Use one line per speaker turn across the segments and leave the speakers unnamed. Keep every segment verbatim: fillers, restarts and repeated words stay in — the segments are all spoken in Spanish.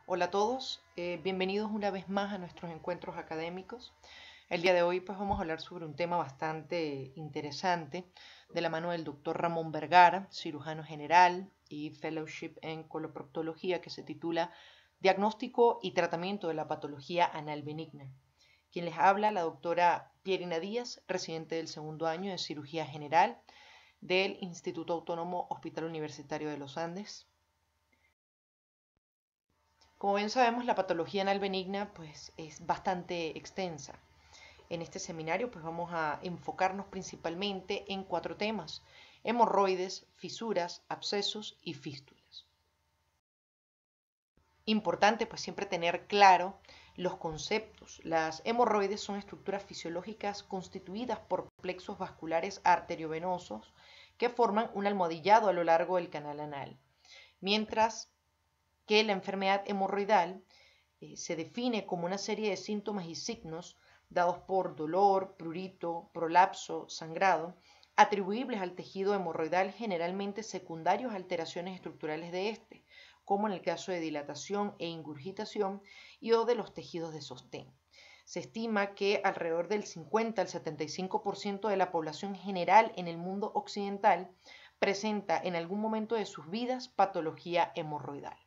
Hola a todos, eh, bienvenidos una vez más a nuestros encuentros académicos. El día de hoy pues vamos a hablar sobre un tema bastante interesante de la mano del doctor Ramón Vergara, cirujano general y fellowship en coloproctología, que se titula Diagnóstico y tratamiento de la patología anal benigna. Quien les habla, la doctora Pierina Díaz, residente del segundo año de cirugía general del Instituto Autónomo Hospital Universitario de los Andes. Como bien sabemos, la patología anal benigna pues, es bastante extensa. En este seminario pues, vamos a enfocarnos principalmente en cuatro temas: hemorroides, fisuras, abscesos y fístulas. Importante pues siempre tener claro los conceptos. Las hemorroides son estructuras fisiológicas constituidas por plexos vasculares arteriovenosos que forman un almohadillado a lo largo del canal anal, mientras que la enfermedad hemorroidal eh, se define como una serie de síntomas y signos dados por dolor, prurito, prolapso, sangrado, atribuibles al tejido hemorroidal, generalmente secundarios a alteraciones estructurales de este, como en el caso de dilatación e ingurgitación y o de los tejidos de sostén. Se estima que alrededor del cincuenta al setenta y cinco por ciento de la población general en el mundo occidental presenta en algún momento de sus vidas patología hemorroidal.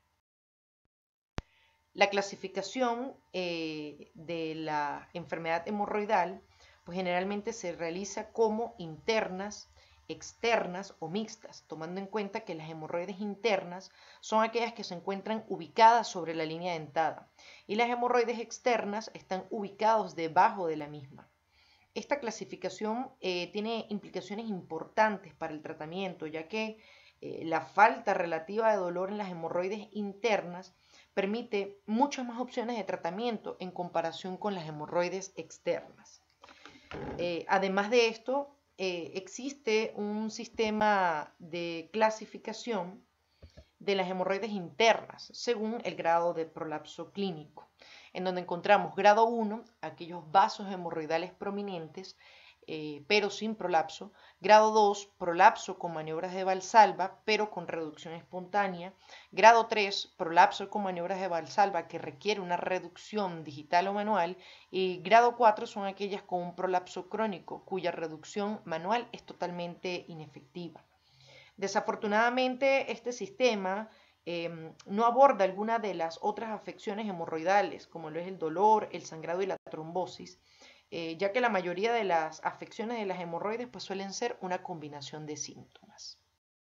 La clasificación eh, de la enfermedad hemorroidal pues generalmente se realiza como internas, externas o mixtas, tomando en cuenta que las hemorroides internas son aquellas que se encuentran ubicadas sobre la línea dentada y las hemorroides externas están ubicados debajo de la misma. Esta clasificación eh, tiene implicaciones importantes para el tratamiento, ya que eh, la falta relativa de dolor en las hemorroides internas permite muchas más opciones de tratamiento en comparación con las hemorroides externas. Eh, además de esto, eh, existe un sistema de clasificación de las hemorroides internas según el grado de prolapso clínico, en donde encontramos grado uno, aquellos vasos hemorroidales prominentes, eh, pero sin prolapso; grado dos, prolapso con maniobras de Valsalva, pero con reducción espontánea; grado tres, prolapso con maniobras de Valsalva que requiere una reducción digital o manual; y grado cuatro son aquellas con un prolapso crónico, cuya reducción manual es totalmente inefectiva. Desafortunadamente, este sistema eh, no aborda alguna de las otras afecciones hemorroidales, como lo es el dolor, el sangrado y la trombosis, eh, ya que la mayoría de las afecciones de las hemorroides pues, suelen ser una combinación de síntomas.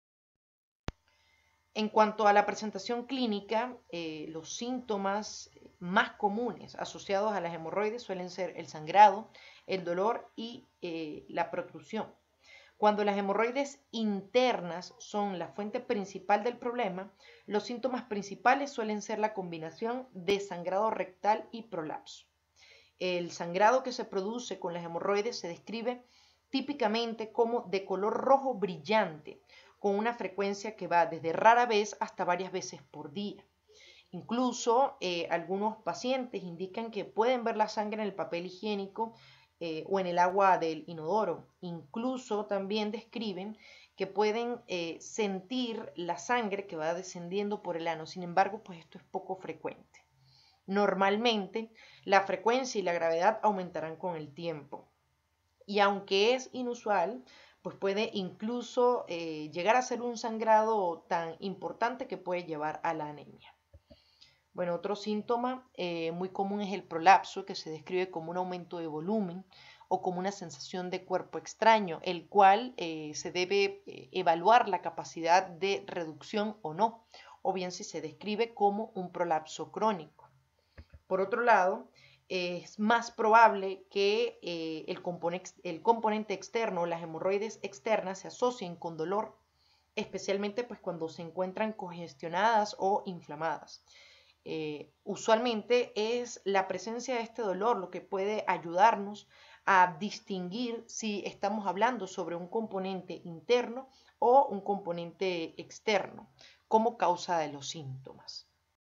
En cuanto a la presentación clínica, eh, los síntomas más comunes asociados a las hemorroides suelen ser el sangrado, el dolor y eh, la protrusión. Cuando las hemorroides internas son la fuente principal del problema, los síntomas principales suelen ser la combinación de sangrado rectal y prolapso. El sangrado que se produce con las hemorroides se describe típicamente como de color rojo brillante, con una frecuencia que va desde rara vez hasta varias veces por día. Incluso eh, algunos pacientes indican que pueden ver la sangre en el papel higiénico eh, o en el agua del inodoro. Incluso también describen que pueden eh, sentir la sangre que va descendiendo por el ano. Sin embargo, pues esto es poco frecuente. Normalmente, la frecuencia y la gravedad aumentarán con el tiempo. Y aunque es inusual, pues puede incluso eh, llegar a ser un sangrado tan importante que puede llevar a la anemia. Bueno, otro síntoma eh, muy común es el prolapso, que se describe como un aumento de volumen o como una sensación de cuerpo extraño, el cual eh, se debe eh, evaluar la capacidad de reducción o no, o bien si se describe como un prolapso crónico. Por otro lado, eh, es más probable que eh, el, componente, el componente externo, las hemorroides externas, se asocien con dolor, especialmente pues, cuando se encuentran congestionadas o inflamadas. Eh, usualmente es la presencia de este dolor lo que puede ayudarnos a distinguir si estamos hablando sobre un componente interno o un componente externo como causa de los síntomas.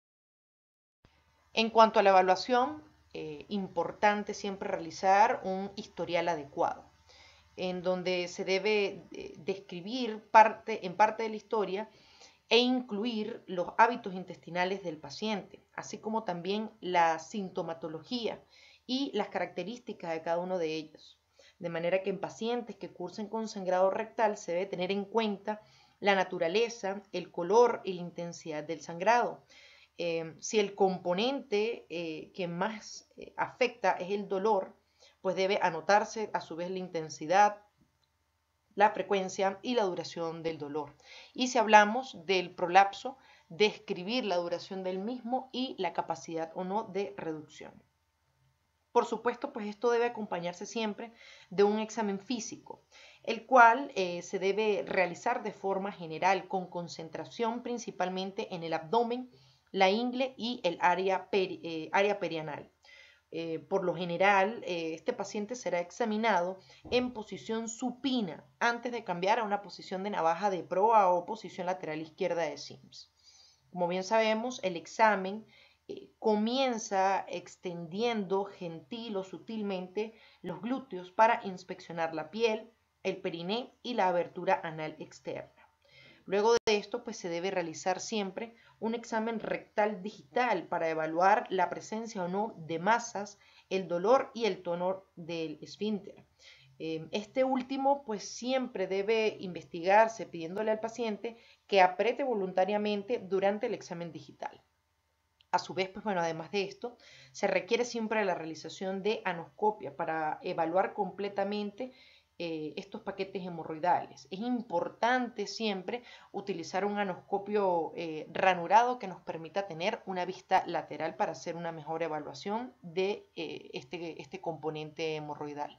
En cuanto a la evaluación, eh, importante siempre realizar un historial adecuado, en donde se debe eh, describir parte, en parte de la historia e incluir los hábitos intestinales del paciente, así como también la sintomatología y las características de cada uno de ellos. De manera que en pacientes que cursen con sangrado rectal se debe tener en cuenta la naturaleza, el color y la intensidad del sangrado. Eh, si el componente eh, que más eh, afecta es el dolor, pues debe anotarse a su vez la intensidad, la frecuencia y la duración del dolor. Y si hablamos del prolapso, describir la duración del mismo y la capacidad o no de reducción. Por supuesto, pues esto debe acompañarse siempre de un examen físico, el cual eh, se debe realizar de forma general con concentración principalmente en el abdomen, la ingle y el área, peri, eh, área perianal. Eh, por lo general, eh, este paciente será examinado en posición supina antes de cambiar a una posición de navaja de proa o posición lateral izquierda de Sims. Como bien sabemos, el examen eh, comienza extendiendo gentil o sutilmente los glúteos para inspeccionar la piel, el periné y la abertura anal externa. Luego de esto, pues se debe realizar siempre un examen rectal digital para evaluar la presencia o no de masas, el dolor y el tono del esfínter. Este último, pues siempre debe investigarse pidiéndole al paciente que apriete voluntariamente durante el examen digital. A su vez, pues bueno, además de esto, se requiere siempre la realización de anoscopia para evaluar completamente eh, estos paquetes hemorroidales. Es importante siempre utilizar un anoscopio eh, ranurado que nos permita tener una vista lateral para hacer una mejor evaluación de eh, este, este componente hemorroidal.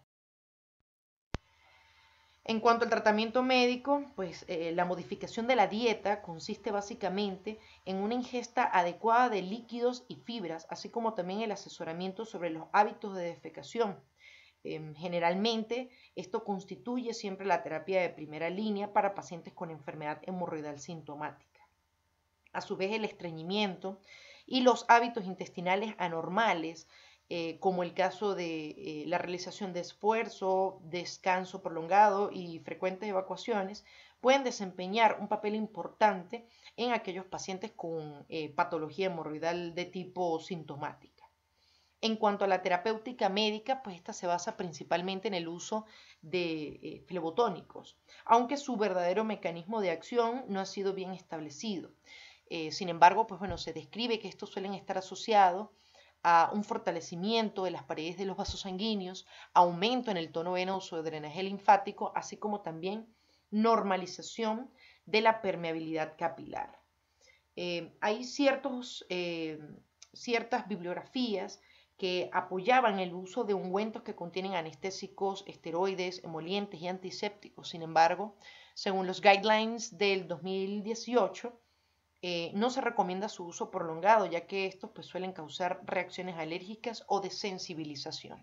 En cuanto al tratamiento médico, pues eh, la modificación de la dieta consiste básicamente en una ingesta adecuada de líquidos y fibras, así como también el asesoramiento sobre los hábitos de defecación. Eh, generalmente, esto constituye siempre la terapia de primera línea para pacientes con enfermedad hemorroidal sintomática. A su vez, el estreñimiento y los hábitos intestinales anormales, Eh, como el caso de eh, la realización de esfuerzo, descanso prolongado y frecuentes evacuaciones, pueden desempeñar un papel importante en aquellos pacientes con eh, patología hemorroidal de tipo sintomática. En cuanto a la terapéutica médica, pues esta se basa principalmente en el uso de eh, flebotónicos, aunque su verdadero mecanismo de acción no ha sido bien establecido. Eh, sin embargo, pues bueno, se describe que estos suelen estar asociados a un fortalecimiento de las paredes de los vasos sanguíneos, aumento en el tono venoso de drenaje linfático, así como también normalización de la permeabilidad capilar. Eh, hay ciertos, eh, ciertas bibliografías que apoyaban el uso de ungüentos que contienen anestésicos, esteroides, emolientes y antisépticos. Sin embargo, según los guidelines del dos mil dieciocho, Eh, no se recomienda su uso prolongado, ya que estos pues, suelen causar reacciones alérgicas o de sensibilización.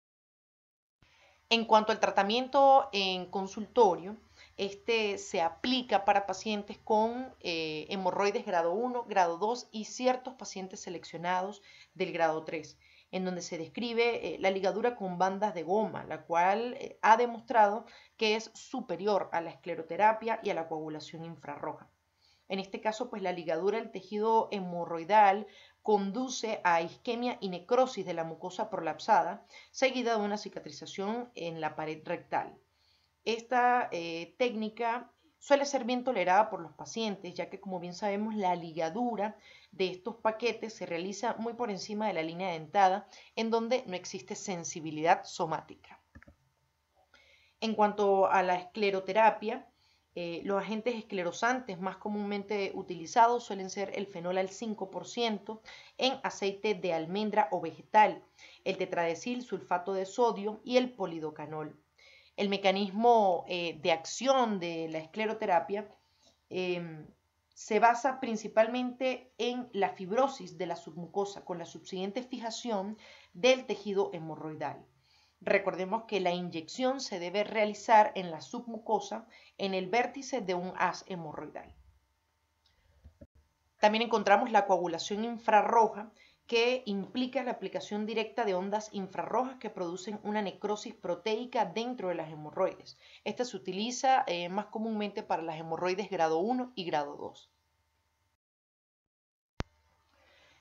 En cuanto al tratamiento en consultorio, este se aplica para pacientes con eh, hemorroides grado uno, grado dos y ciertos pacientes seleccionados del grado tres, en donde se describe eh, la ligadura con bandas de goma, la cual eh, ha demostrado que es superior a la escleroterapia y a la coagulación infrarroja. En este caso, pues la ligadura del tejido hemorroidal conduce a isquemia y necrosis de la mucosa prolapsada, seguida de una cicatrización en la pared rectal. Esta eh, técnica suele ser bien tolerada por los pacientes, ya que como bien sabemos la ligadura de estos paquetes se realiza muy por encima de la línea dentada, en donde no existe sensibilidad somática. En cuanto a la escleroterapia, Eh, los agentes esclerosantes más comúnmente utilizados suelen ser el fenol al cinco por ciento en aceite de almendra o vegetal, el tetradesil sulfato de sodio y el polidocanol. El mecanismo eh, de acción de la escleroterapia eh, se basa principalmente en la fibrosis de la submucosa con la subsiguiente fijación del tejido hemorroidal. Recordemos que la inyección se debe realizar en la submucosa en el vértice de un haz hemorroidal. También encontramos la coagulación infrarroja, que implica la aplicación directa de ondas infrarrojas que producen una necrosis proteica dentro de las hemorroides. Esta se utiliza eh, más comúnmente para las hemorroides grado uno y grado dos.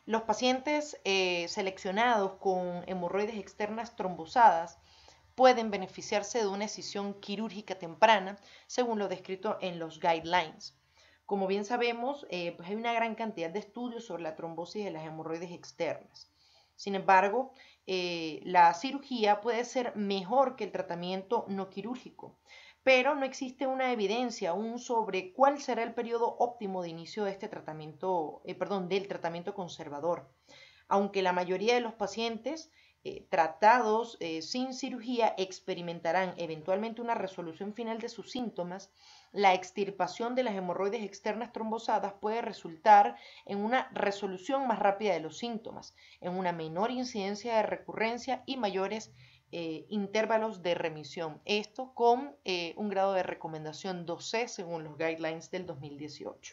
Los pacientes eh, seleccionados con hemorroides externas trombosadas pueden beneficiarse de una escisión quirúrgica temprana, según lo descrito en los guidelines. Como bien sabemos, eh, pues hay una gran cantidad de estudios sobre la trombosis de las hemorroides externas. Sin embargo, eh, la cirugía puede ser mejor que el tratamiento no quirúrgico, pero no existe una evidencia aún sobre cuál será el periodo óptimo de inicio de este tratamiento, eh, perdón, del tratamiento conservador. Aunque la mayoría de los pacientes eh, tratados eh, sin cirugía experimentarán eventualmente una resolución final de sus síntomas, la extirpación de las hemorroides externas trombosadas puede resultar en una resolución más rápida de los síntomas, en una menor incidencia de recurrencia y mayores eh, intervalos de remisión. Esto con eh, un grado de recomendación dos C según los guidelines del dos mil dieciocho.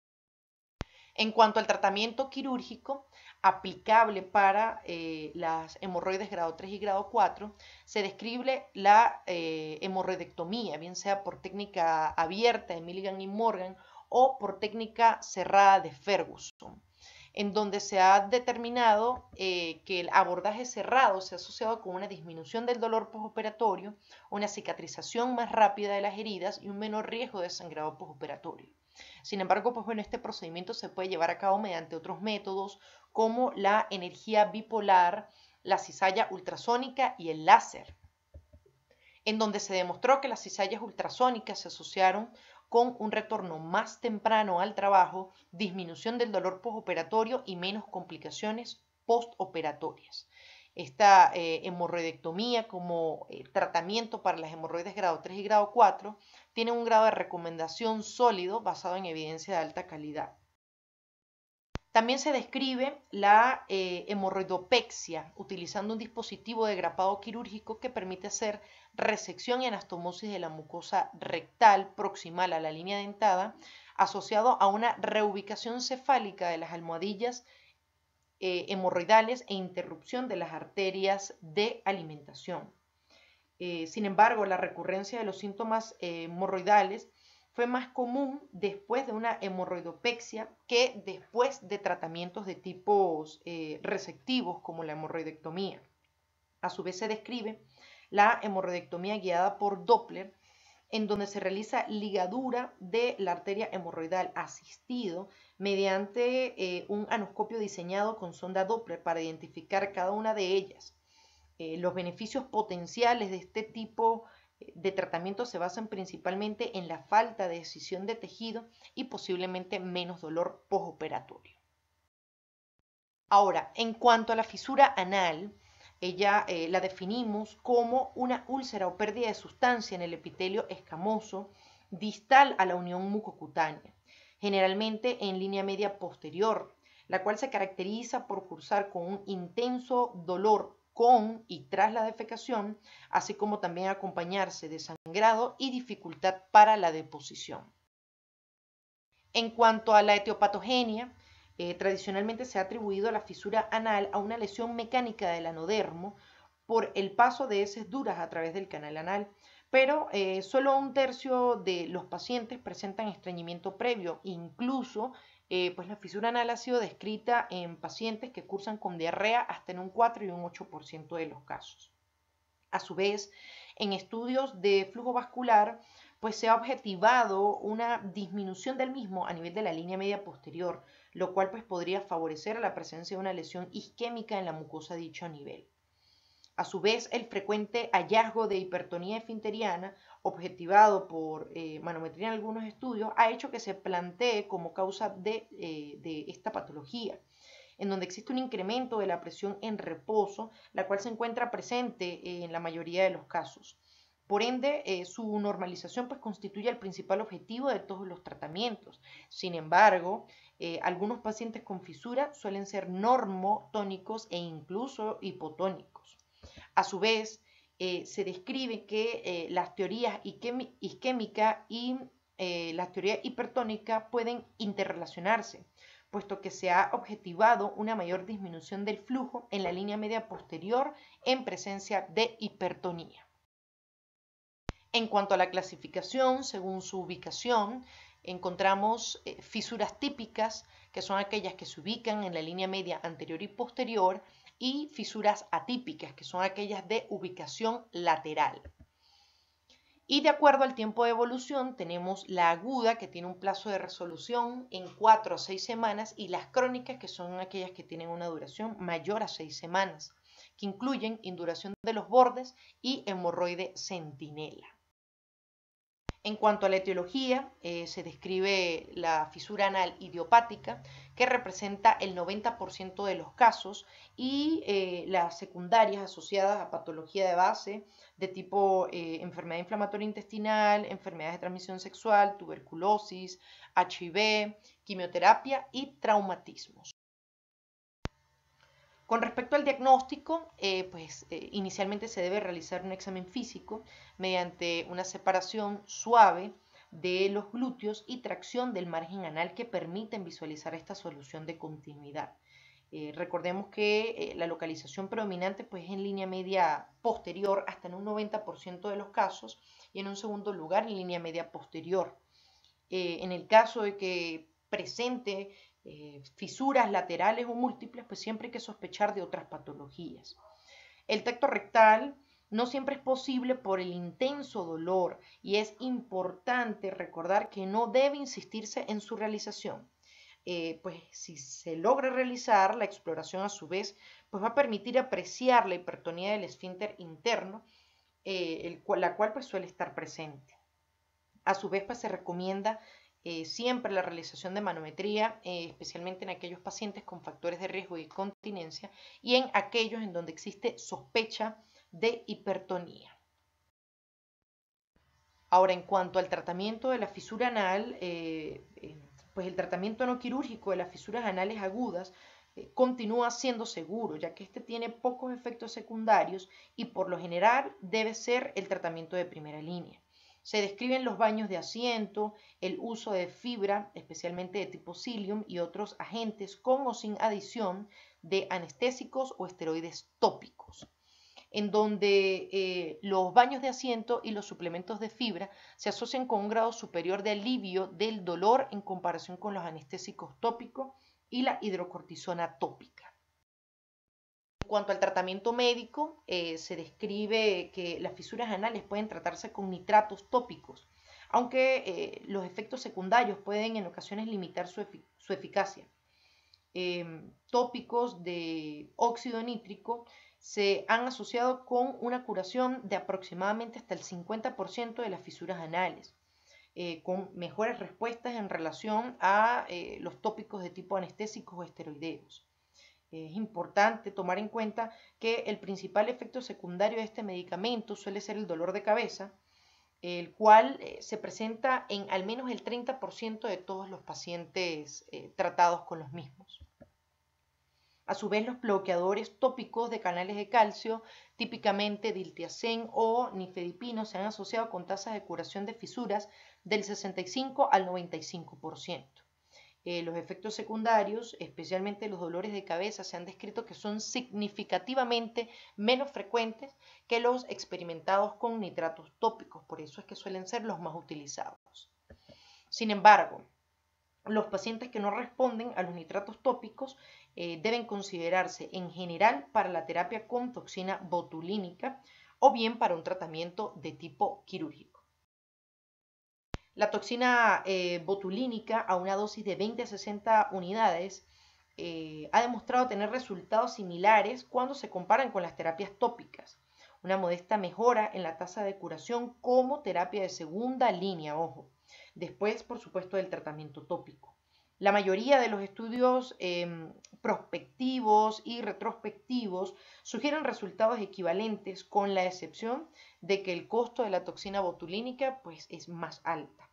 En cuanto al tratamiento quirúrgico aplicable para eh, las hemorroides grado tres y grado cuatro, se describe la eh, hemorroidectomía, bien sea por técnica abierta de Milligan y Morgan o por técnica cerrada de Ferguson, en donde se ha determinado eh, que el abordaje cerrado se ha asociado con una disminución del dolor postoperatorio, una cicatrización más rápida de las heridas y un menor riesgo de sangrado postoperatorio. Sin embargo, pues bueno, este procedimiento se puede llevar a cabo mediante otros métodos como la energía bipolar, la cizalla ultrasónica y el láser, en donde se demostró que las cizallas ultrasónicas se asociaron con un retorno más temprano al trabajo, disminución del dolor postoperatorio y menos complicaciones postoperatorias. Esta eh, hemorroidectomía como eh, tratamiento para las hemorroides grado tres y grado cuatro tiene un grado de recomendación sólido basado en evidencia de alta calidad. También se describe la eh, hemorroidopexia utilizando un dispositivo de grapado quirúrgico que permite hacer resección y anastomosis de la mucosa rectal proximal a la línea dentada, asociado a una reubicación cefálica de las almohadillas eh, hemorroidales e interrupción de las arterias de alimentación. Eh, sin embargo, la recurrencia de los síntomas eh, hemorroidales fue más común después de una hemorroidopexia que después de tratamientos de tipos eh, resectivos como la hemorroidectomía. A su vez se describe la hemorroidectomía guiada por Doppler, en donde se realiza ligadura de la arteria hemorroidal asistido mediante eh, un anoscopio diseñado con sonda Doppler para identificar cada una de ellas. Eh, los beneficios potenciales de este tipo de tratamiento se basan principalmente en la falta de escisión de tejido y posiblemente menos dolor postoperatorio. Ahora, en cuanto a la fisura anal, ella eh, la definimos como una úlcera o pérdida de sustancia en el epitelio escamoso distal a la unión mucocutánea, generalmente en línea media posterior, la cual se caracteriza por cursar con un intenso dolor con y tras la defecación, así como también acompañarse de sangrado y dificultad para la deposición. En cuanto a la etiopatogenia, eh, tradicionalmente se ha atribuido a la fisura anal a una lesión mecánica del anodermo por el paso de heces duras a través del canal anal, pero eh, solo un tercio de los pacientes presentan estreñimiento previo, incluso Eh, pues la fisura anal ha sido descrita en pacientes que cursan con diarrea hasta en un cuatro y un ocho por ciento de los casos. A su vez, en estudios de flujo vascular, pues se ha objetivado una disminución del mismo a nivel de la línea media posterior, lo cual pues podría favorecer la presencia de una lesión isquémica en la mucosa de dicho nivel. A su vez, el frecuente hallazgo de hipertonía esfinteriana, objetivado por eh, manometría en algunos estudios, ha hecho que se plantee como causa de, eh, de esta patología, en donde existe un incremento de la presión en reposo, la cual se encuentra presente en la mayoría de los casos. Por ende, eh, su normalización pues, constituye el principal objetivo de todos los tratamientos. Sin embargo, eh, algunos pacientes con fisura suelen ser normotónicos e incluso hipotónicos. A su vez, eh, se describe que eh, las teorías isquémica y eh, la teoría hipertónica pueden interrelacionarse, puesto que se ha objetivado una mayor disminución del flujo en la línea media posterior en presencia de hipertonía. En cuanto a la clasificación, según su ubicación, encontramos eh, fisuras típicas, que son aquellas que se ubican en la línea media anterior y posterior, y fisuras atípicas, que son aquellas de ubicación lateral. Y de acuerdo al tiempo de evolución, tenemos la aguda, que tiene un plazo de resolución en cuatro a seis semanas, y las crónicas, que son aquellas que tienen una duración mayor a seis semanas, que incluyen induración de los bordes y hemorroide centinela. En cuanto a la etiología, eh, se describe la fisura anal idiopática, que representa el noventa por ciento de los casos, y eh, las secundarias asociadas a patología de base de tipo eh, enfermedad inflamatoria intestinal, enfermedades de transmisión sexual, tuberculosis, H I V, quimioterapia y traumatismos. Con respecto al diagnóstico, eh, pues eh, inicialmente se debe realizar un examen físico mediante una separación suave de los glúteos y tracción del margen anal, que permiten visualizar esta solución de continuidad. Eh, recordemos que eh, la localización predominante pues, es en línea media posterior hasta en un noventa por ciento de los casos, y en un segundo lugar en línea media posterior. Eh, en el caso de que presente eh, fisuras laterales o múltiples, pues siempre hay que sospechar de otras patologías. El tacto rectal no siempre es posible por el intenso dolor, y es importante recordar que no debe insistirse en su realización. Eh, pues si se logra realizar, la exploración a su vez pues va a permitir apreciar la hipertonía del esfínter interno, eh, el cual, la cual pues suele estar presente. A su vez, pues se recomienda eh, siempre la realización de manometría, eh, especialmente en aquellos pacientes con factores de riesgo de incontinencia y en aquellos en donde existe sospecha de hipertonía. Ahora, en cuanto al tratamiento de la fisura anal, eh, eh, pues el tratamiento no quirúrgico de las fisuras anales agudas eh, continúa siendo seguro, ya que este tiene pocos efectos secundarios y por lo general debe ser el tratamiento de primera línea. Se describen los baños de asiento, el uso de fibra, especialmente de tipo psyllium, y otros agentes con o sin adición de anestésicos o esteroides tópicos, en donde eh, los baños de asiento y los suplementos de fibra se asocian con un grado superior de alivio del dolor en comparación con los anestésicos tópicos y la hidrocortisona tópica. En cuanto al tratamiento médico, eh, se describe que las fisuras anales pueden tratarse con nitratos tópicos, aunque eh, los efectos secundarios pueden en ocasiones limitar su, efic su eficacia. Eh, tópicos de óxido nítrico se han asociado con una curación de aproximadamente hasta el cincuenta por ciento de las fisuras anales, eh, con mejores respuestas en relación a eh, los tópicos de tipo anestésicos o esteroideos. Es importante tomar en cuenta que el principal efecto secundario de este medicamento suele ser el dolor de cabeza, el cual eh, se presenta en al menos el treinta por ciento de todos los pacientes eh, tratados con los mismos. A su vez, los bloqueadores tópicos de canales de calcio, típicamente diltiazem o nifedipino, se han asociado con tasas de curación de fisuras del sesenta y cinco al noventa y cinco por ciento. Eh, los efectos secundarios, especialmente los dolores de cabeza, se han descrito que son significativamente menos frecuentes que los experimentados con nitratos tópicos, por eso es que suelen ser los más utilizados. Sin embargo, los pacientes que no responden a los nitratos tópicos eh, deben considerarse en general para la terapia con toxina botulínica o bien para un tratamiento de tipo quirúrgico. La toxina eh, botulínica a una dosis de veinte a sesenta unidades eh, ha demostrado tener resultados similares cuando se comparan con las terapias tópicas. Una modesta mejora en la tasa de curación como terapia de segunda línea, ojo, después por supuesto del tratamiento tópico. La mayoría de los estudios eh, prospectivos y retrospectivos sugieren resultados equivalentes, con la excepción de que el costo de la toxina botulínica pues, es más alta.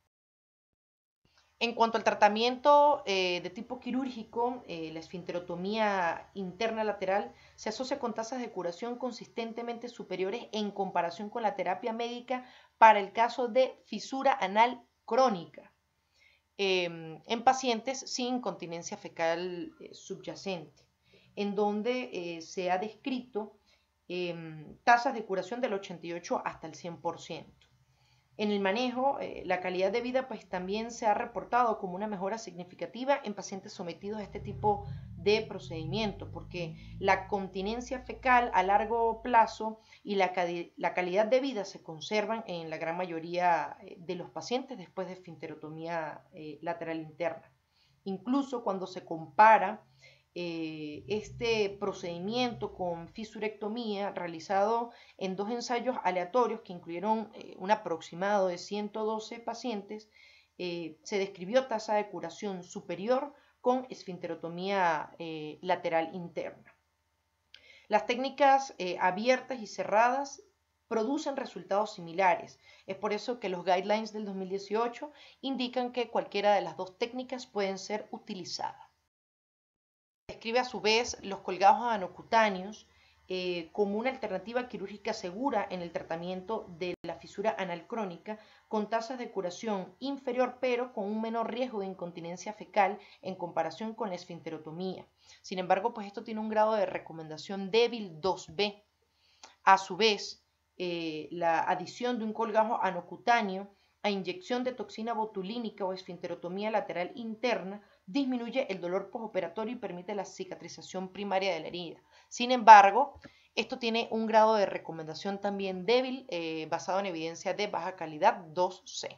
En cuanto al tratamiento eh, de tipo quirúrgico, eh, la esfinterotomía interna lateral se asocia con tasas de curación consistentemente superiores en comparación con la terapia médica para el caso de fisura anal crónica eh, en pacientes sin incontinencia fecal eh, subyacente, en donde eh, se ha descrito eh, tasas de curación del ochenta y ocho hasta el cien por ciento. En el manejo, eh, la calidad de vida pues también se ha reportado como una mejora significativa en pacientes sometidos a este tipo de procedimiento, porque la continencia fecal a largo plazo y la, la calidad de vida se conservan en la gran mayoría de los pacientes después de esfinterotomía eh, lateral interna. Incluso cuando se compara eh, este procedimiento con fisurectomía realizado en dos ensayos aleatorios que incluyeron eh, un aproximado de ciento doce pacientes, eh, se describió tasa de curación superior con esfinterotomía eh, lateral interna. Las técnicas eh, abiertas y cerradas producen resultados similares. Es por eso que los guidelines del dos mil dieciocho indican que cualquiera de las dos técnicas pueden ser utilizadas. Describe a su vez los colgados anocutáneos eh, como una alternativa quirúrgica segura en el tratamiento de la fisura anal crónica, con tasas de curación inferior pero con un menor riesgo de incontinencia fecal en comparación con la esfinterotomía. Sin embargo, pues esto tiene un grado de recomendación débil dos B. A su vez, eh, la adición de un colgajo anocutáneo a inyección de toxina botulínica o esfinterotomía lateral interna disminuye el dolor postoperatorio y permite la cicatrización primaria de la herida. Sin embargo, esto tiene un grado de recomendación también débil eh, basado en evidencia de baja calidad dos C.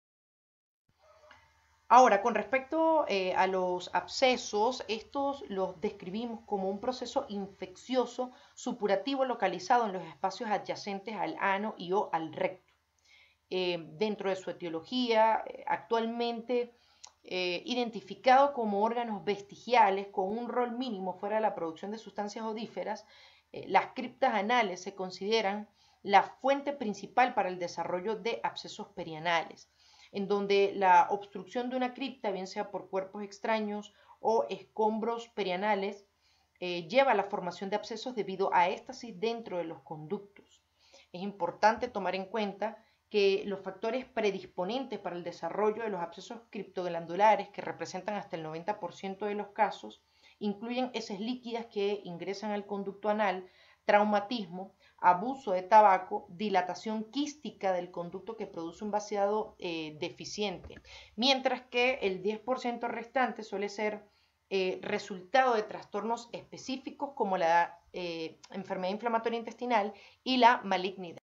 Ahora, con respecto eh, a los abscesos, estos los describimos como un proceso infeccioso supurativo localizado en los espacios adyacentes al ano y o al recto. Eh, dentro de su etiología, eh, actualmente eh, identificado como órganos vestigiales con un rol mínimo fuera de la producción de sustancias odíferas, eh, las criptas anales se consideran la fuente principal para el desarrollo de abscesos perianales, en donde la obstrucción de una cripta, bien sea por cuerpos extraños o escombros perianales, eh, lleva a la formación de abscesos debido a éstasis dentro de los conductos. Es importante tomar en cuenta que los factores predisponentes para el desarrollo de los abscesos criptoglandulares, que representan hasta el noventa por ciento de los casos, incluyen heces líquidas que ingresan al conducto anal, traumatismo, abuso de tabaco, dilatación quística del conducto que produce un vaciado eh, deficiente, mientras que el diez por ciento restante suele ser eh, resultado de trastornos específicos como la eh, enfermedad inflamatoria intestinal y la malignidad.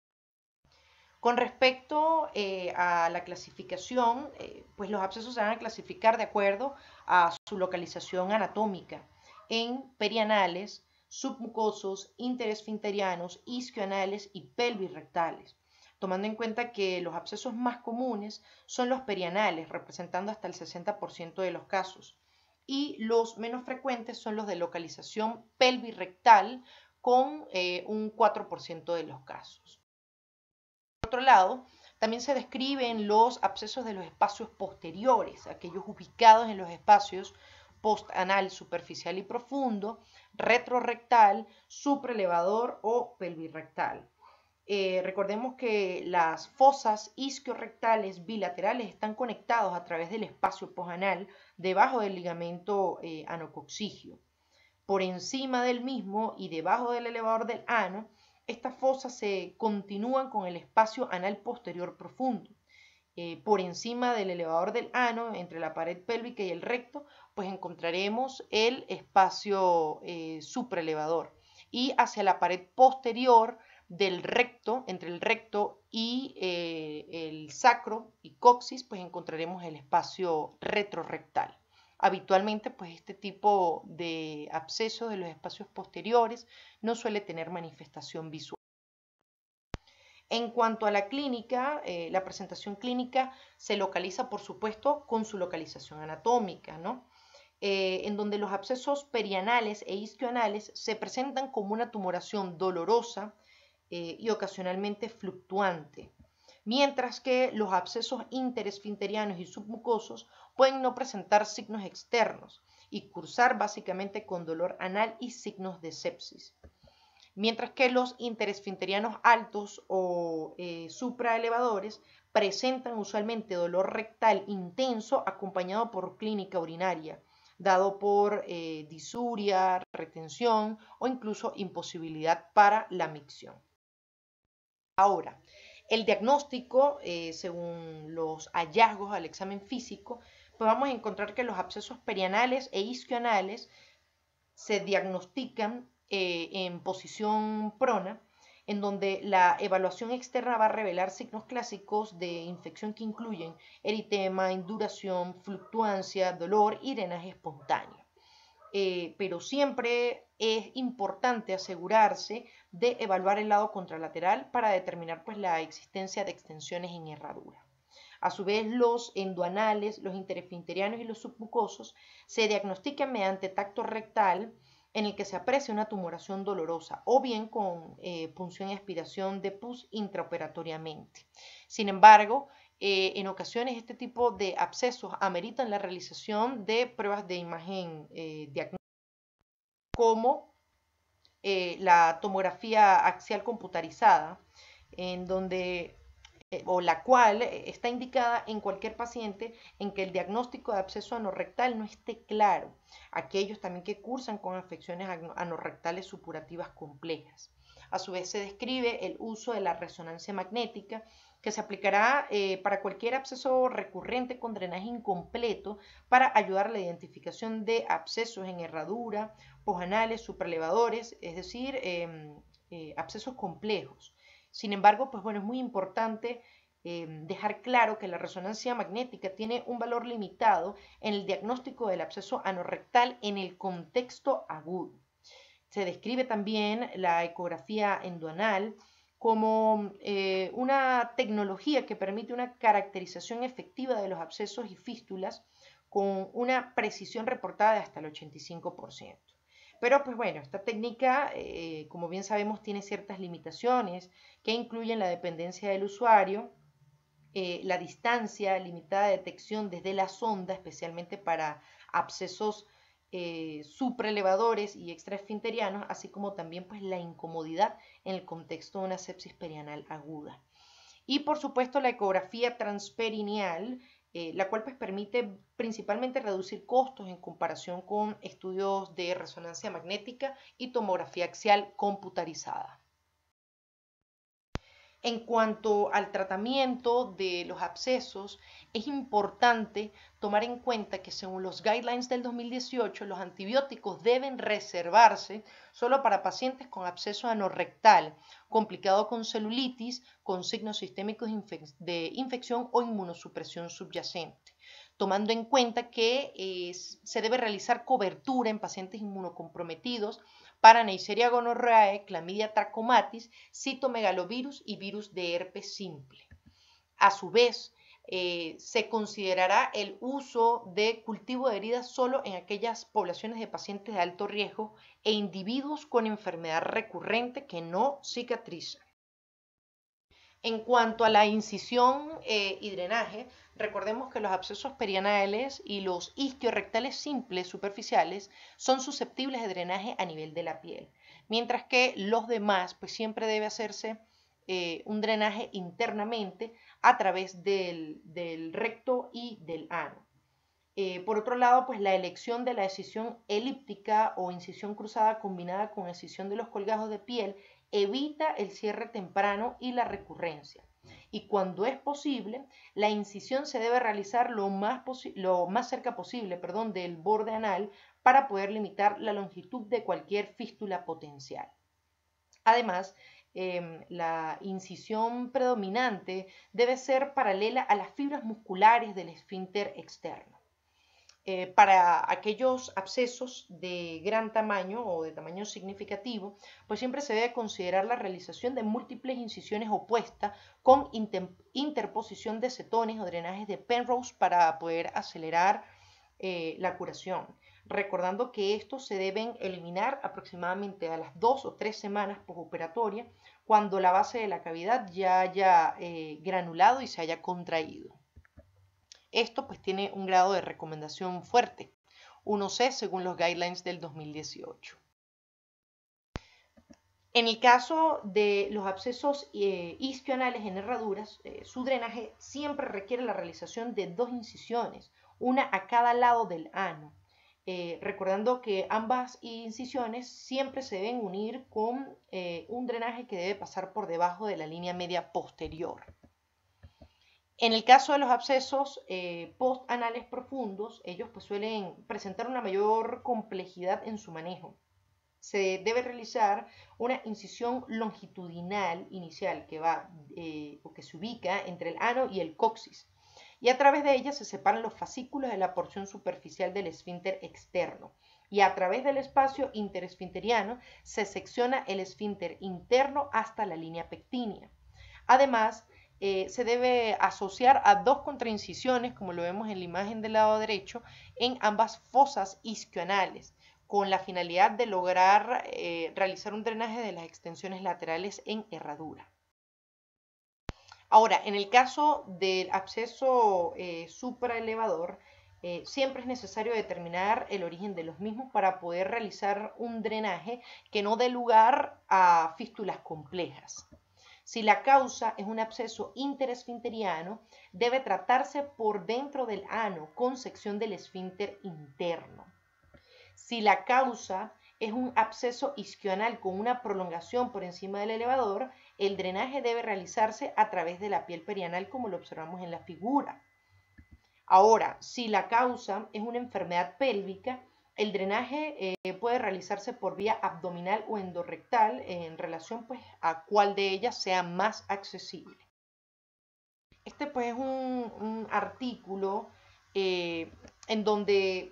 Con respecto eh, a la clasificación, eh, pues los abscesos se van a clasificar de acuerdo a su localización anatómica en perianales, submucosos, interesfinterianos, isquioanales y pelvirrectales, tomando en cuenta que los abscesos más comunes son los perianales, representando hasta el sesenta por ciento de los casos, y los menos frecuentes son los de localización pelvirrectal, con eh, un cuatro por ciento de los casos. Por otro lado, también se describen los abscesos de los espacios posteriores, aquellos ubicados en los espacios postanal superficial y profundo, retrorectal, supraelevador o pelvirrectal. Eh, recordemos que las fosas isquiorrectales bilaterales están conectados a través del espacio postanal debajo del ligamento eh, anococcigio. Por encima del mismo y debajo del elevador del ano, estas fosas se continúan con el espacio anal posterior profundo. Eh, por encima del elevador del ano, entre la pared pélvica y el recto, pues encontraremos el espacio eh, supraelevador. Y hacia la pared posterior del recto, entre el recto y eh, el sacro y coxis, pues encontraremos el espacio retrorectal. Habitualmente, pues este tipo de abscesos de los espacios posteriores no suele tener manifestación visual. En cuanto a la clínica, eh, la presentación clínica se localiza, por supuesto, con su localización anatómica, ¿no? Eh, en donde los abscesos perianales e isquioanales se presentan como una tumoración dolorosa eh, y ocasionalmente fluctuante, mientras que los abscesos interesfinterianos y submucosos pueden no presentar signos externos y cursar básicamente con dolor anal y signos de sepsis. Mientras que los interesfinterianos altos o eh, supraelevadores presentan usualmente dolor rectal intenso acompañado por clínica urinaria, dado por eh, disuria, retención o incluso imposibilidad para la micción. Ahora, El diagnóstico, eh, según los hallazgos al examen físico, pues vamos a encontrar que los abscesos perianales e isquioanales se diagnostican eh, en posición prona, en donde la evaluación externa va a revelar signos clásicos de infección que incluyen eritema, induración, fluctuancia, dolor y drenaje espontáneo. Eh, pero siempre es importante asegurarse de evaluar el lado contralateral para determinar pues, la existencia de extensiones en herradura. A su vez, los endoanales, los interesfinterianos y los submucosos se diagnostican mediante tacto rectal en el que se aprecia una tumoración dolorosa o bien con eh, punción y aspiración de pus intraoperatoriamente. Sin embargo, eh, en ocasiones este tipo de abscesos ameritan la realización de pruebas de imagen eh, diagnóstica como eh, la tomografía axial computarizada, en donde eh, o la cual está indicada en cualquier paciente en que el diagnóstico de absceso anorrectal no esté claro, aquellos también que cursan con afecciones anorrectales supurativas complejas. A su vez se describe el uso de la resonancia magnética que se aplicará eh, para cualquier absceso recurrente con drenaje incompleto para ayudar a la identificación de abscesos en herradura, posanales, supraelevadores, es decir, eh, eh, abscesos complejos. Sin embargo, pues bueno, es muy importante eh, dejar claro que la resonancia magnética tiene un valor limitado en el diagnóstico del absceso anorrectal en el contexto agudo. Se describe también la ecografía endoanal como eh, una tecnología que permite una caracterización efectiva de los abscesos y fístulas con una precisión reportada de hasta el ochenta y cinco por ciento. Pero pues bueno, esta técnica, eh, como bien sabemos, tiene ciertas limitaciones que incluyen la dependencia del usuario, eh, la distancia, limitada de detección desde la sonda, especialmente para abscesos eh, supraelevadores y extraesfinterianos, así como también pues, la incomodidad en el contexto de una sepsis perianal aguda. Y por supuesto la ecografía transperineal, eh, la cual pues, permite principalmente reducir costos en comparación con estudios de resonancia magnética y tomografía axial computarizada. En cuanto al tratamiento de los abscesos, es importante tomar en cuenta que según los guidelines del dos mil dieciocho, los antibióticos deben reservarse solo para pacientes con absceso anorrectal, complicado con celulitis, con signos sistémicos de infección o inmunosupresión subyacente, tomando en cuenta que eh, se debe realizar cobertura en pacientes inmunocomprometidos para Neisseria gonorrhoeae, clamidia trachomatis, citomegalovirus y virus de herpes simple. A su vez, eh, se considerará el uso de cultivo de heridas solo en aquellas poblaciones de pacientes de alto riesgo e individuos con enfermedad recurrente que no cicatrizan. En cuanto a la incisión eh, y drenaje, recordemos que los abscesos perianales y los isquiorrectales simples superficiales son susceptibles de drenaje a nivel de la piel, mientras que los demás pues siempre debe hacerse eh, un drenaje internamente a través del, del recto y del ano. Eh, por otro lado, pues la elección de la excisión elíptica o incisión cruzada combinada con excisión de los colgajos de piel evita el cierre temprano y la recurrencia. Y cuando es posible, la incisión se debe realizar lo más, lo más cerca posible perdón, del borde anal para poder limitar la longitud de cualquier fístula potencial. Además, eh, la incisión predominante debe ser paralela a las fibras musculares del esfínter externo. Eh, para aquellos abscesos de gran tamaño o de tamaño significativo, pues siempre se debe considerar la realización de múltiples incisiones opuestas con inter interposición de cetones o drenajes de Penrose para poder acelerar eh, la curación. Recordando que estos se deben eliminar aproximadamente a las dos o tres semanas postoperatoria cuando la base de la cavidad ya haya eh, granulado y se haya contraído. Esto pues tiene un grado de recomendación fuerte, uno C según los guidelines del dos mil dieciocho. En el caso de los abscesos eh, isquioanales en herraduras, eh, su drenaje siempre requiere la realización de dos incisiones, una a cada lado del ano. eh, recordando que ambas incisiones siempre se deben unir con eh, un drenaje que debe pasar por debajo de la línea media posterior. En el caso de los abscesos eh, postanales profundos, ellos pues suelen presentar una mayor complejidad en su manejo. Se debe realizar una incisión longitudinal inicial que va eh, o que se ubica entre el ano y el coxis, y a través de ella se separan los fascículos de la porción superficial del esfínter externo, y a través del espacio interesfinteriano se secciona el esfínter interno hasta la línea pectínea. Además, eh, se debe asociar a dos contraincisiones, como lo vemos en la imagen del lado derecho, en ambas fosas isquioanales, con la finalidad de lograr eh, realizar un drenaje de las extensiones laterales en herradura. Ahora, en el caso del absceso eh, supraelevador, eh, siempre es necesario determinar el origen de los mismos para poder realizar un drenaje que no dé lugar a fístulas complejas. Si la causa es un absceso interesfinteriano, debe tratarse por dentro del ano con sección del esfínter interno. Si la causa es un absceso isquioanal con una prolongación por encima del elevador, el drenaje debe realizarse a través de la piel perianal, como lo observamos en la figura. Ahora, si la causa es una enfermedad pélvica, el drenaje eh, puede realizarse por vía abdominal o endorrectal en relación pues, a cuál de ellas sea más accesible. Este pues, es un, un artículo eh, en donde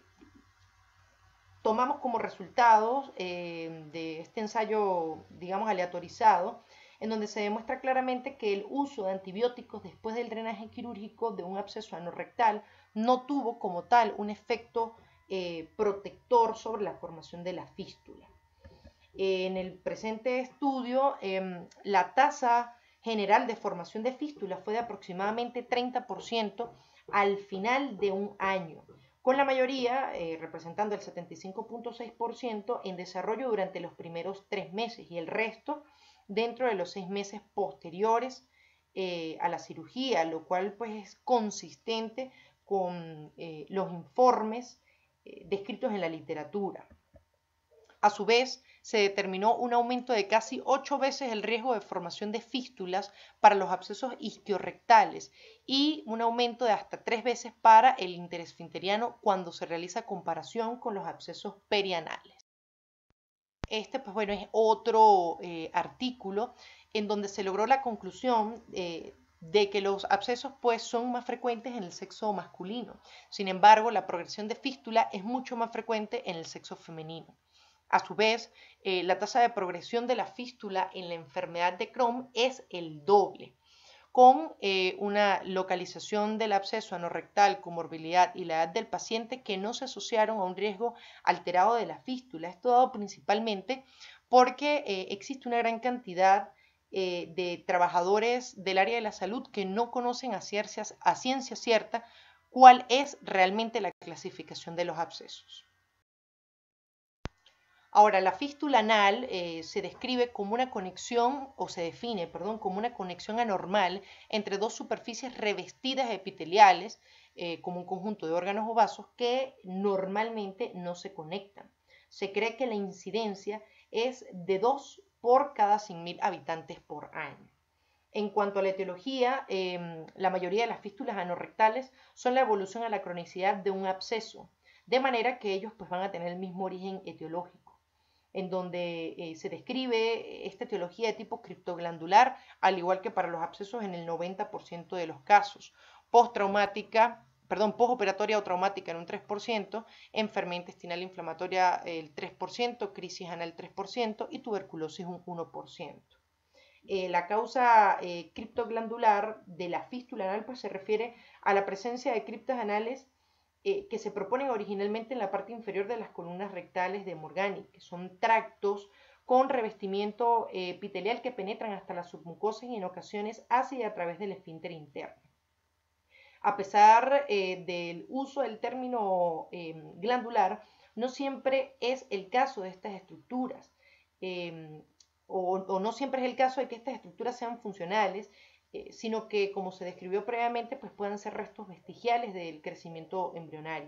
tomamos como resultados eh, de este ensayo, digamos, aleatorizado, en donde se demuestra claramente que el uso de antibióticos después del drenaje quirúrgico de un absceso anorrectal no tuvo como tal un efecto eh, protector sobre la formación de la fístula. Eh, en el presente estudio, eh, la tasa general de formación de fístula fue de aproximadamente treinta por ciento al final de un año, con la mayoría, eh, representando el setenta y cinco punto seis por ciento, en desarrollo durante los primeros tres meses y el resto dentro de los seis meses posteriores eh, a la cirugía, lo cual pues es consistente con eh, los informes eh, descritos en la literatura. A su vez, se determinó un aumento de casi ocho veces el riesgo de formación de fístulas para los abscesos isquiorrectales y un aumento de hasta tres veces para el interesfinteriano cuando se realiza comparación con los abscesos perianales. Este, pues bueno, es otro eh, artículo en donde se logró la conclusión eh, de que los abscesos pues son más frecuentes en el sexo masculino. Sin embargo, la progresión de fístula es mucho más frecuente en el sexo femenino. A su vez, eh, la tasa de progresión de la fístula en la enfermedad de Crohn es el doble, con eh, una localización del absceso anorrectal, comorbilidad y la edad del paciente que no se asociaron a un riesgo alterado de la fístula. Esto dado principalmente porque eh, existe una gran cantidad eh, de trabajadores del área de la salud que no conocen a, ciercias, a ciencia cierta cuál es realmente la clasificación de los abscesos. Ahora, la fístula anal eh, se describe como una conexión, o se define, perdón, como una conexión anormal entre dos superficies revestidas epiteliales, eh, como un conjunto de órganos o vasos que normalmente no se conectan. Se cree que la incidencia es de dos por cada cien mil habitantes por año. En cuanto a la etiología, eh, la mayoría de las fístulas anorrectales son la evolución a la cronicidad de un absceso, de manera que ellos pues, van a tener el mismo origen etiológico, en donde eh, se describe esta etiología de tipo criptoglandular, al igual que para los abscesos en el noventa por ciento de los casos, postraumática, perdón, postoperatoria o traumática en un tres por ciento, enfermedad intestinal inflamatoria el tres por ciento, crisis anal tres por ciento y tuberculosis un uno por ciento. Eh, la causa eh, criptoglandular de la fístula anal pues, se refiere a la presencia de criptas anales Eh, que se proponen originalmente en la parte inferior de las columnas rectales de Morgani, que son tractos con revestimiento eh, epitelial que penetran hasta la submucosa y en ocasiones hacia y a través del esfínter interno. A pesar eh, del uso del término eh, glandular, no siempre es el caso de estas estructuras, eh, o, o no siempre es el caso de que estas estructuras sean funcionales, Eh, sino que, como se describió previamente, pues pueden ser restos vestigiales del crecimiento embrionario.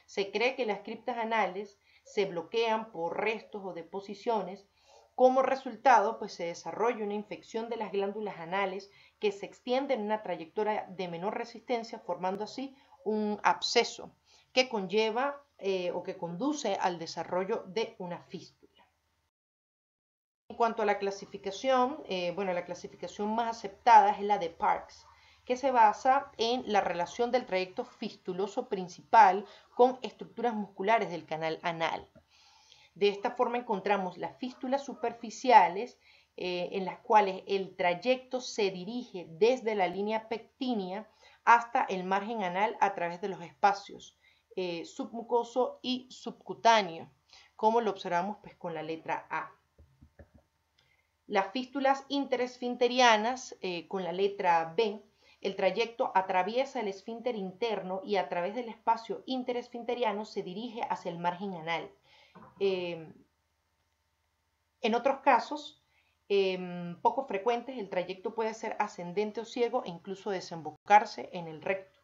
se cree que las criptas anales se bloquean por restos o deposiciones. Como resultado, pues se desarrolla una infección de las glándulas anales que se extiende en una trayectoria de menor resistencia, formando así un absceso que conlleva eh, o que conduce al desarrollo de una fístula. En cuanto a la clasificación, eh, bueno, la clasificación más aceptada es la de Parks, que se basa en la relación del trayecto fistuloso principal con estructuras musculares del canal anal. De esta forma encontramos las fístulas superficiales, eh, en las cuales el trayecto se dirige desde la línea pectínea hasta el margen anal a través de los espacios eh, submucoso y subcutáneo, como lo observamos pues, con la letra A. Las fístulas interesfinterianas, eh, con la letra B, el trayecto atraviesa el esfínter interno y a través del espacio interesfinteriano se dirige hacia el margen anal. Eh, en otros casos, eh, poco frecuentes, el trayecto puede ser ascendente o ciego e incluso desembocarse en el recto.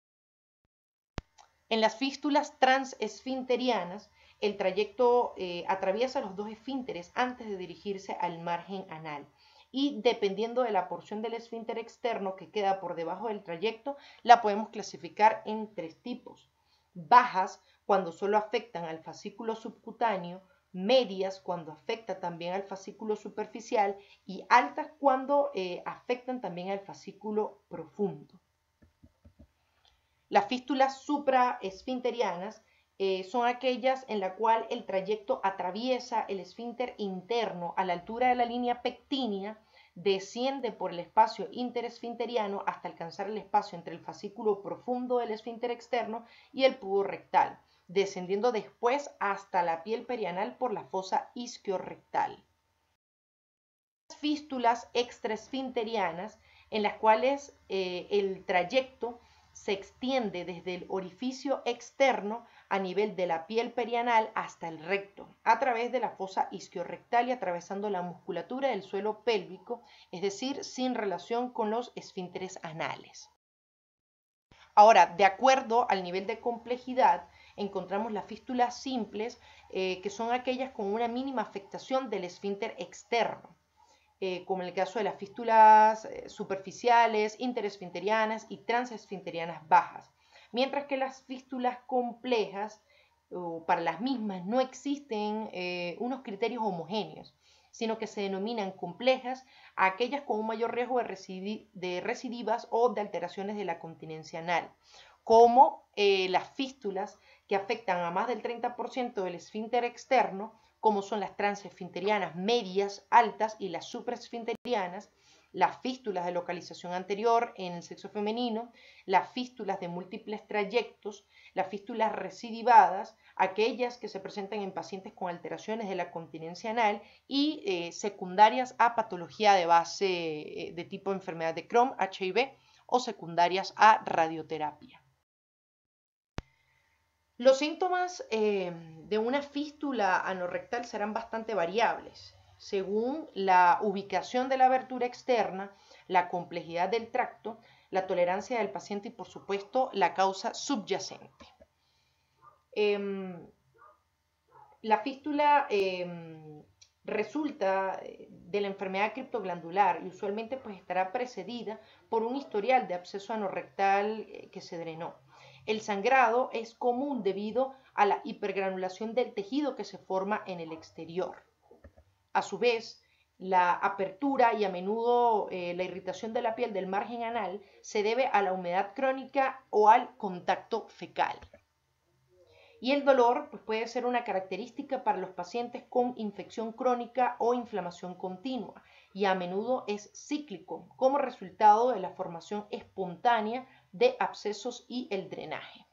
En las fístulas transesfinterianas, el trayecto eh, atraviesa los dos esfínteres antes de dirigirse al margen anal. Y dependiendo de la porción del esfínter externo que queda por debajo del trayecto, la podemos clasificar en tres tipos. Bajas, cuando solo afectan al fascículo subcutáneo, medias, cuando afecta también al fascículo superficial, y altas, cuando eh, afectan también al fascículo profundo. Las fístulas supraesfinterianas eh, son aquellas en la cual el trayecto atraviesa el esfínter interno a la altura de la línea pectínea, desciende por el espacio interesfinteriano hasta alcanzar el espacio entre el fascículo profundo del esfínter externo y el pudor rectal, descendiendo después hasta la piel perianal por la fosa isquiorrectal. Las fístulas extraesfinterianas, en las cuales eh, el trayecto se extiende desde el orificio externo a nivel de la piel perianal hasta el recto, a través de la fosa isquiorrectal y atravesando la musculatura del suelo pélvico, es decir, sin relación con los esfínteres anales. Ahora, de acuerdo al nivel de complejidad, encontramos las fístulas simples, eh, que son aquellas con una mínima afectación del esfínter externo. Eh, como en el caso de las fístulas eh, superficiales, interesfinterianas y transesfinterianas bajas. Mientras que las fístulas complejas, eh, para las mismas no existen eh, unos criterios homogéneos, sino que se denominan complejas a aquellas con un mayor riesgo de, recidi de recidivas o de alteraciones de la continencia anal, como eh, las fístulas que afectan a más del treinta por ciento del esfínter externo, como son las transesfinterianas medias, altas y las supraesfinterianas, las fístulas de localización anterior en el sexo femenino, las fístulas de múltiples trayectos, las fístulas recidivadas, aquellas que se presentan en pacientes con alteraciones de la continencia anal y eh, secundarias a patología de base eh, de tipo enfermedad de Crohn, H I V o secundarias a radioterapia. Los síntomas eh, de una fístula anorrectal serán bastante variables, según la ubicación de la abertura externa, la complejidad del tracto, la tolerancia del paciente y, por supuesto, la causa subyacente. Eh, la fístula eh, resulta de la enfermedad criptoglandular y usualmente pues, estará precedida por un historial de absceso anorrectal eh, que se drenó. El sangrado es común debido a la hipergranulación del tejido que se forma en el exterior. A su vez, la apertura y a menudo eh, la irritación de la piel del margen anal se debe a la humedad crónica o al contacto fecal. Y el dolor pues, puede ser una característica para los pacientes con infección crónica o inflamación continua y a menudo es cíclico como resultado de la formación espontánea de abscesos y el drenaje.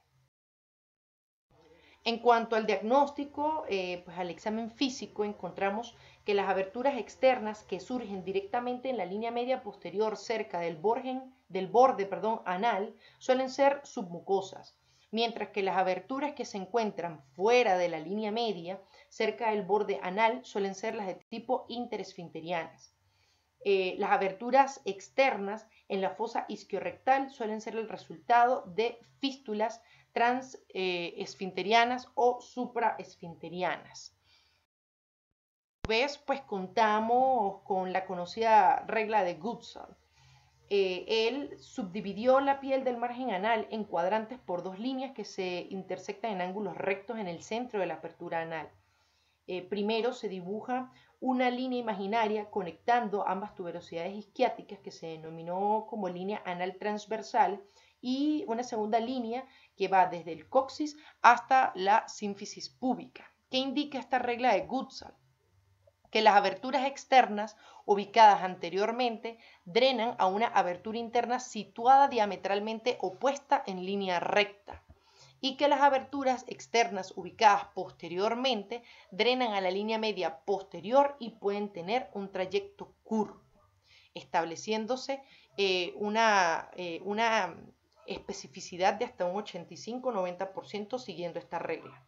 En cuanto al diagnóstico, eh, pues al examen físico encontramos que las aberturas externas que surgen directamente en la línea media posterior cerca del, borgen, del borde perdón, anal suelen ser submucosas, mientras que las aberturas que se encuentran fuera de la línea media cerca del borde anal suelen ser las de tipo interesfinterianas. Eh, las aberturas externas en la fosa isquiorrectal suelen ser el resultado de fístulas transesfinterianas eh, o supraesfinterianas. A su vez, pues contamos con la conocida regla de Goodsall. Eh, él subdividió la piel del margen anal en cuadrantes por dos líneas que se intersectan en ángulos rectos en el centro de la apertura anal. Eh, primero se dibuja una línea imaginaria conectando ambas tuberosidades isquiáticas que se denominó como línea anal transversal y una segunda línea que va desde el coxis hasta la sínfisis púbica. ¿Qué indica esta regla de Goodsall? Que las aberturas externas ubicadas anteriormente drenan a una abertura interna situada diametralmente opuesta en línea recta y que las aberturas externas ubicadas posteriormente drenan a la línea media posterior y pueden tener un trayecto curvo, estableciéndose eh, una, eh, una especificidad de hasta un ochenta y cinco a noventa por ciento siguiendo esta regla.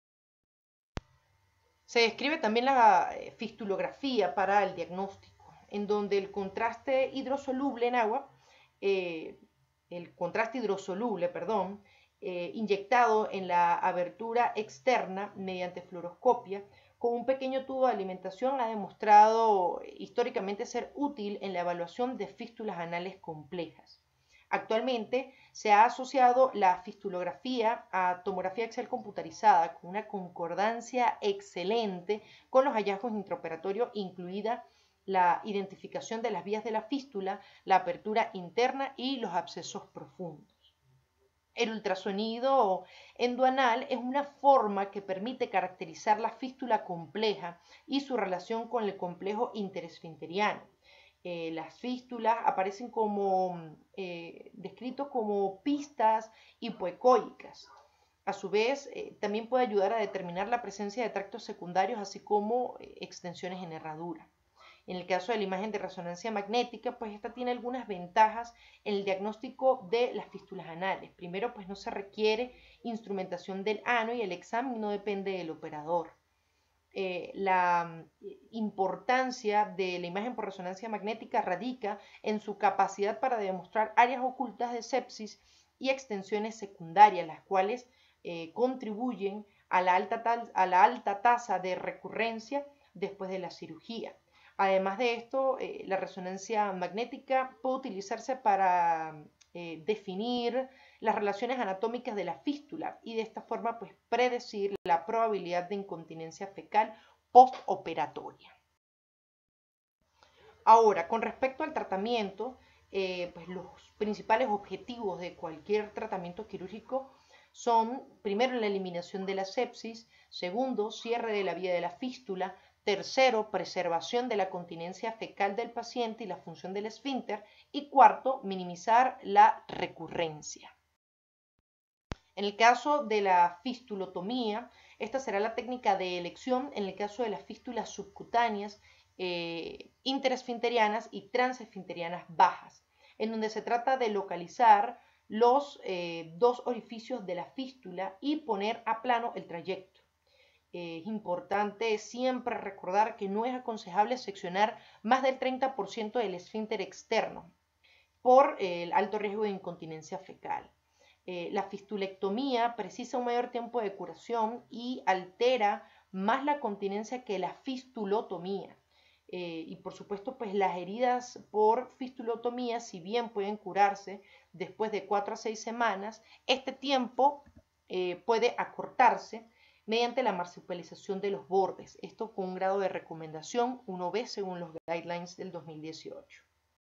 Se describe también la fistulografía para el diagnóstico, en donde el contraste hidrosoluble en agua, eh, el contraste hidrosoluble, perdón, eh, inyectado en la abertura externa mediante fluoroscopia, con un pequeño tubo de alimentación, ha demostrado históricamente ser útil en la evaluación de fístulas anales complejas. Actualmente se ha asociado la fistulografía a tomografía axial computarizada con una concordancia excelente con los hallazgos intraoperatorios, incluida la identificación de las vías de la fístula, la apertura interna y los abscesos profundos. El ultrasonido endoanal es una forma que permite caracterizar la fístula compleja y su relación con el complejo interesfinteriano. Eh, las fístulas aparecen como eh, descritos como pistas hipoecoicas. A su vez, eh, también puede ayudar a determinar la presencia de tractos secundarios, así como eh, extensiones en herradura. En el caso de la imagen de resonancia magnética, pues esta tiene algunas ventajas en el diagnóstico de las fístulas anales. Primero, pues no se requiere instrumentación del ano y el examen no depende del operador. Eh, la importancia de la imagen por resonancia magnética radica en su capacidad para demostrar áreas ocultas de sepsis y extensiones secundarias, las cuales eh, contribuyen a la, alta a la alta tasa de recurrencia después de la cirugía. Además de esto, eh, la resonancia magnética puede utilizarse para eh, definir las relaciones anatómicas de la fístula y de esta forma pues predecir la probabilidad de incontinencia fecal postoperatoria. Ahora, con respecto al tratamiento, eh, pues los principales objetivos de cualquier tratamiento quirúrgico son, primero, la eliminación de la sepsis, segundo, cierre de la vía de la fístula, tercero, preservación de la continencia fecal del paciente y la función del esfínter, y cuarto, minimizar la recurrencia. En el caso de la fistulotomía, esta será la técnica de elección en el caso de las fístulas subcutáneas, eh, interesfinterianas y transesfinterianas bajas, en donde se trata de localizar los eh, dos orificios de la fístula y poner a plano el trayecto. Es importante siempre recordar que no es aconsejable seccionar más del treinta por ciento del esfínter externo por el alto riesgo de incontinencia fecal. Eh, la fistulectomía precisa un mayor tiempo de curación y altera más la continencia que la fistulotomía. Eh, y por supuesto, pues las heridas por fistulotomía, si bien pueden curarse después de cuatro a seis semanas, este tiempo eh, puede acortarse mediante la marsupialización de los bordes, esto con un grado de recomendación uno B según los guidelines del dos mil dieciocho.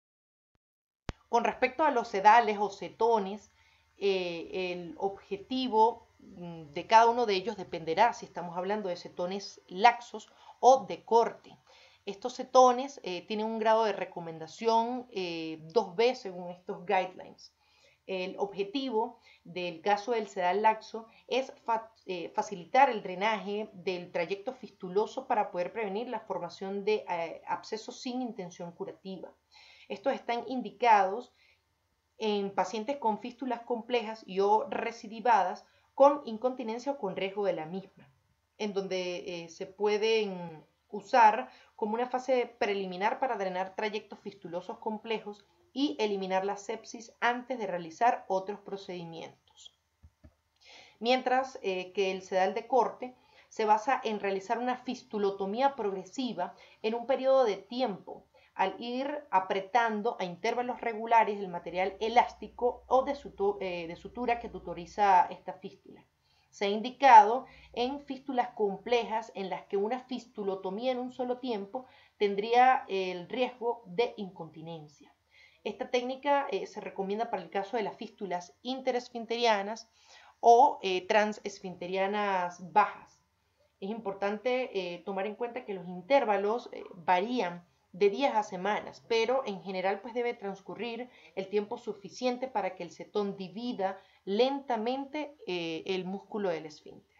Con respecto a los sedales o cetones, eh, el objetivo de cada uno de ellos dependerá si estamos hablando de cetones laxos o de corte. Estos cetones eh, tienen un grado de recomendación eh, dos B según estos guidelines. El objetivo del caso del sedal laxo es fa eh, facilitar el drenaje del trayecto fistuloso para poder prevenir la formación de eh, abscesos sin intención curativa. Estos están indicados en pacientes con fístulas complejas y o recidivadas con incontinencia o con riesgo de la misma, en donde eh, se pueden usar como una fase preliminar para drenar trayectos fistulosos complejos y eliminar la sepsis antes de realizar otros procedimientos. mientras eh, que el sedal de corte se basa en realizar una fistulotomía progresiva en un periodo de tiempo, al ir apretando a intervalos regulares el material elástico o de, sutu eh, de sutura que tutoriza esta fístula. Se ha indicado en fístulas complejas en las que una fistulotomía en un solo tiempo tendría el riesgo de incontinencia. Esta técnica eh, se recomienda para el caso de las fístulas interesfinterianas o eh, transesfinterianas bajas. Es importante eh, tomar en cuenta que los intervalos eh, varían de días a semanas, pero en general pues debe transcurrir el tiempo suficiente para que el cetón divida lentamente eh, el músculo del esfínter.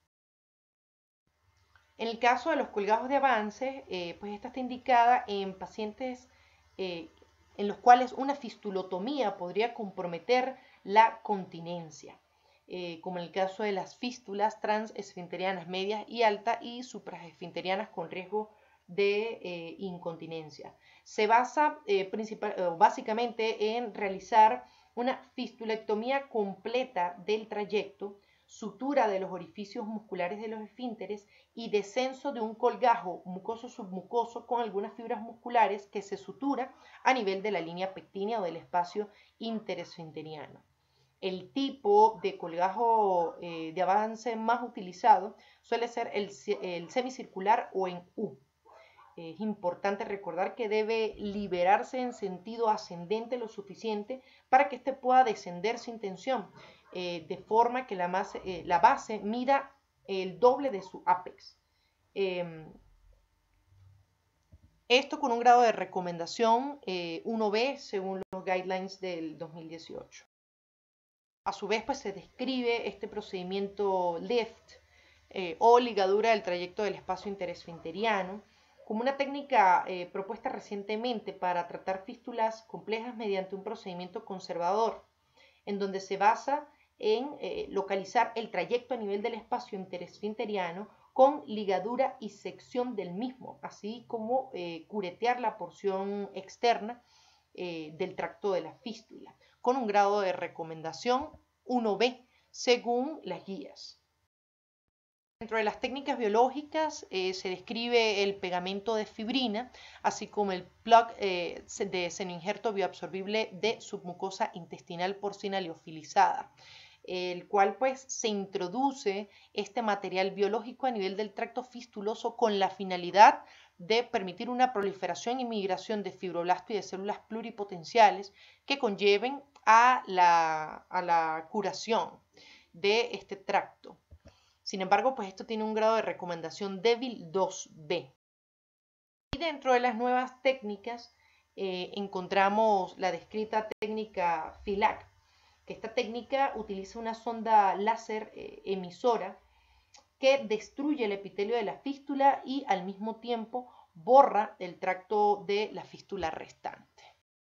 En el caso de los colgajos de avance, eh, pues esta está indicada en pacientes eh, en los cuales una fistulotomía podría comprometer la continencia, eh, como en el caso de las fístulas transesfinterianas medias y altas y supraesfinterianas con riesgo de eh, incontinencia. Se basa eh, principal, eh, básicamente en realizar una fistulectomía completa del trayecto, sutura de los orificios musculares de los esfínteres y descenso de un colgajo mucoso-submucoso con algunas fibras musculares que se sutura a nivel de la línea pectínea o del espacio interesfinteriano. El tipo de colgajo eh, de avance más utilizado suele ser el, el semicircular o en U. Es importante recordar que debe liberarse en sentido ascendente lo suficiente para que éste pueda descender sin tensión, eh, de forma que la, base, eh, la base mida el doble de su apex. Eh, esto con un grado de recomendación eh, uno B según los guidelines del dos mil dieciocho. A su vez, pues se describe este procedimiento lift eh, o ligadura del trayecto del espacio interesfinteriano como una técnica eh, propuesta recientemente para tratar fístulas complejas mediante un procedimiento conservador, en donde se basa en eh, localizar el trayecto a nivel del espacio interesfinteriano con ligadura y sección del mismo, así como eh, curetear la porción externa eh, del tracto de la fístula, con un grado de recomendación uno B, según las guías. Dentro de las técnicas biológicas eh, se describe el pegamento de fibrina, así como el plug eh, de senoinjerto bioabsorbible de submucosa intestinal porcina liofilizada, el cual pues se introduce este material biológico a nivel del tracto fistuloso con la finalidad de permitir una proliferación y migración de fibroblastos y de células pluripotenciales que conlleven a la, a la curación de este tracto. Sin embargo, pues esto tiene un grado de recomendación débil dos B. Y dentro de las nuevas técnicas eh, encontramos la descrita técnica FILAC, que esta técnica utiliza una sonda láser eh, emisora que destruye el epitelio de la fístula y al mismo tiempo borra el tracto de la fístula restante.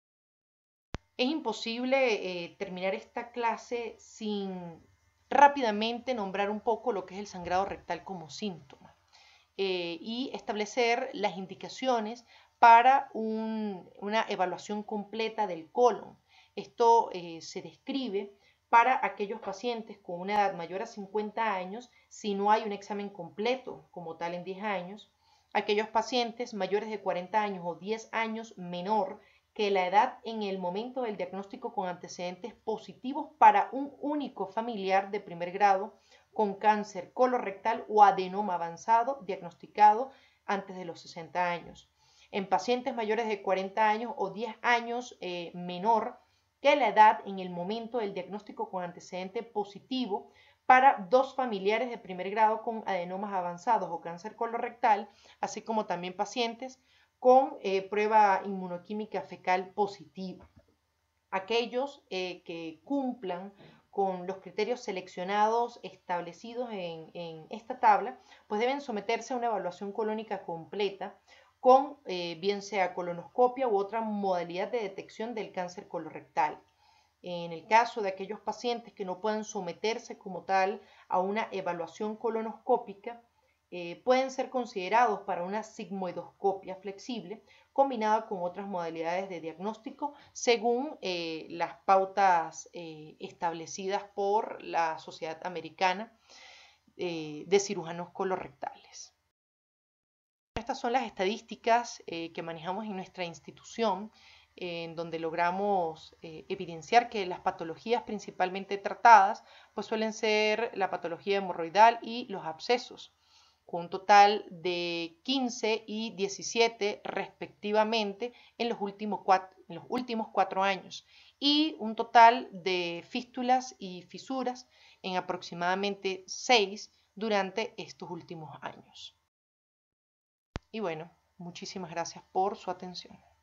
Es imposible eh, terminar esta clase sin rápidamente nombrar un poco lo que es el sangrado rectal como síntoma eh, y establecer las indicaciones para un, una evaluación completa del colon. Esto eh, se describe para aquellos pacientes con una edad mayor a cincuenta años si no hay un examen completo como tal en diez años, aquellos pacientes mayores de cuarenta años o diez años menor que la edad en el momento del diagnóstico con antecedentes positivos para un único familiar de primer grado con cáncer colorectal o adenoma avanzado diagnosticado antes de los sesenta años. En pacientes mayores de cuarenta años o diez años eh, menor que la edad en el momento del diagnóstico con antecedente positivo para dos familiares de primer grado con adenomas avanzados o cáncer colorectal, así como también pacientes con eh, prueba inmunoquímica fecal positiva. Aquellos eh, que cumplan con los criterios seleccionados establecidos en, en esta tabla, pues deben someterse a una evaluación colónica completa con eh, bien sea colonoscopia u otra modalidad de detección del cáncer colorectal. En el caso de aquellos pacientes que no puedan someterse como tal a una evaluación colonoscópica, eh, pueden ser considerados para una sigmoidoscopia flexible combinada con otras modalidades de diagnóstico según eh, las pautas eh, establecidas por la Sociedad Americana eh, de Cirujanos Colorectales. Estas son las estadísticas eh, que manejamos en nuestra institución, eh, en donde logramos eh, evidenciar que las patologías principalmente tratadas pues suelen ser la patología hemorroidal y los abscesos, con un total de quince y diecisiete respectivamente en los últimos cuatro, en los últimos cuatro años, y un total de fístulas y fisuras en aproximadamente seis durante estos últimos años. Y bueno, muchísimas gracias por su atención.